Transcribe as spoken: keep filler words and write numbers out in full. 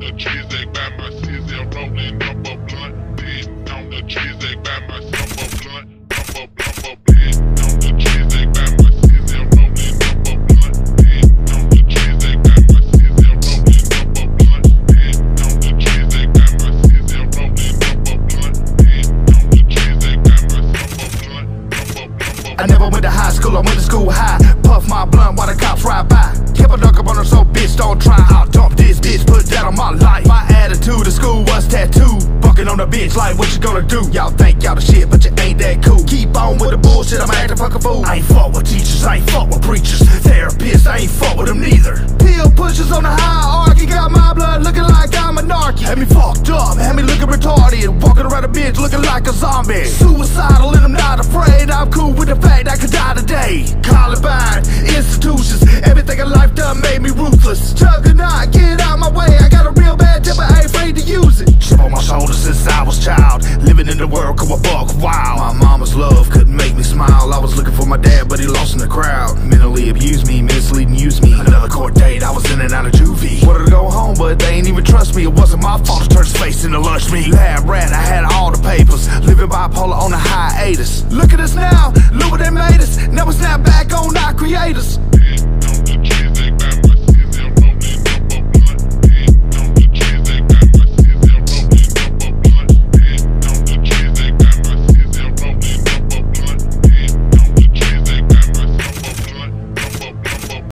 the trees, they by my seats, they're rolling up a blunt. Hitting on the trees, they by my up a blunt. Up a blunt, up hitting on the trees, they by my seats, they're rolling up a blunt. Hitting on the trees, they by my seats, they're rolling up a blunt. Hitting on the trees, they by my seats, they're rolling up a blunt. Hitting on the trees, they by my up a blunt. Up a blunt, up. I never went to high school, I went to school high. Puff my blunt while the cops ride by. Kept a duck up on her, so bitch don't try. I'll dump this bitch, put that on my life. My attitude to school was tattooed. Fucking on the bitch like what you gonna do? Y'all think y'all the shit, but you ain't that cool. Keep on with the bullshit, I'm acting fucking fool. I ain't fuck with teachers, I ain't fuck with preachers. Therapists, I ain't fuck with them neither. Pill pushers on the hierarchy, got my blood looking like I'm a narky. Had me fucked up, had me looking retarded. Walking around a bitch looking like a zombie. Suicidal and I'm not afraid. I'm cool with the fact I could die today. Columbine, institutions, everything in life done made me ruthless. Juggernaut, get out my way. I got a real bad temper, I ain't afraid to use it. Chip on my shoulder since I was child. Living in the world, come a buck wild. My mama's love couldn't make me smile. I was looking for my dad, but he lost in the crowd. Mentally abused me, mislead and used me. Another court date, I was in and out of juvie. Wanted to go home, but they ain't even trust me. It wasn't my fault to turn his face into lunch meat. Lab rat, I had all the papers. Living bipolar on a hiatus. Look at us now, look what they made us. Never snap back on our creators.